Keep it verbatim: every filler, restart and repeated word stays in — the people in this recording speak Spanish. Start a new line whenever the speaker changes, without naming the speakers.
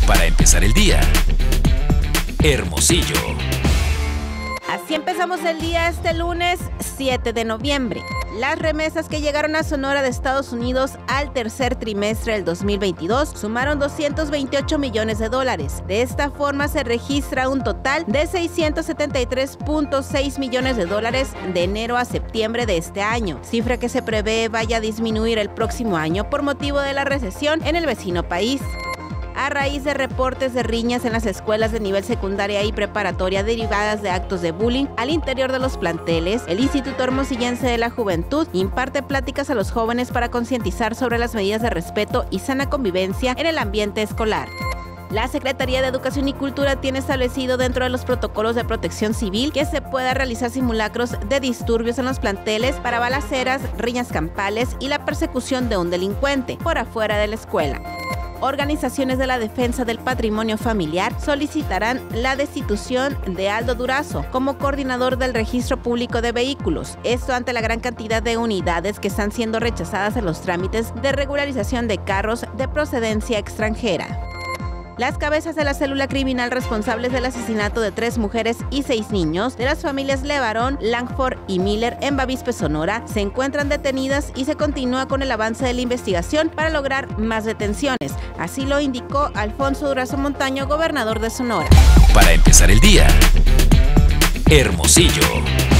Para empezar el día, Hermosillo.
Así empezamos el día este lunes siete de noviembre. Las remesas que llegaron a Sonora de Estados Unidos al tercer trimestre del dos mil veintidós sumaron doscientos veintiocho millones de dólares. De esta forma se registra un total de seiscientos setenta y tres punto seis millones de dólares de enero a septiembre de este año, cifra que se prevé vaya a disminuir el próximo año por motivo de la recesión en el vecino país. A raíz de reportes de riñas en las escuelas de nivel secundaria y preparatoria derivadas de actos de bullying al interior de los planteles, el Instituto Hermosillense de la Juventud imparte pláticas a los jóvenes para concientizar sobre las medidas de respeto y sana convivencia en el ambiente escolar. La Secretaría de Educación y Cultura tiene establecido dentro de los protocolos de protección civil que se pueda realizar simulacros de disturbios en los planteles para balaceras, riñas campales y la persecución de un delincuente por afuera de la escuela. Organizaciones de la defensa del patrimonio familiar solicitarán la destitución de Aldo Durazo como coordinador del registro público de vehículos, esto ante la gran cantidad de unidades que están siendo rechazadas en los trámites de regularización de carros de procedencia extranjera. Las cabezas de la célula criminal responsables del asesinato de tres mujeres y seis niños de las familias Levarón, Langford y Miller en Bavispe, Sonora, se encuentran detenidas y se continúa con el avance de la investigación para lograr más detenciones. Así lo indicó Alfonso Durazo Montaño, gobernador de Sonora.
Para empezar el día, Hermosillo.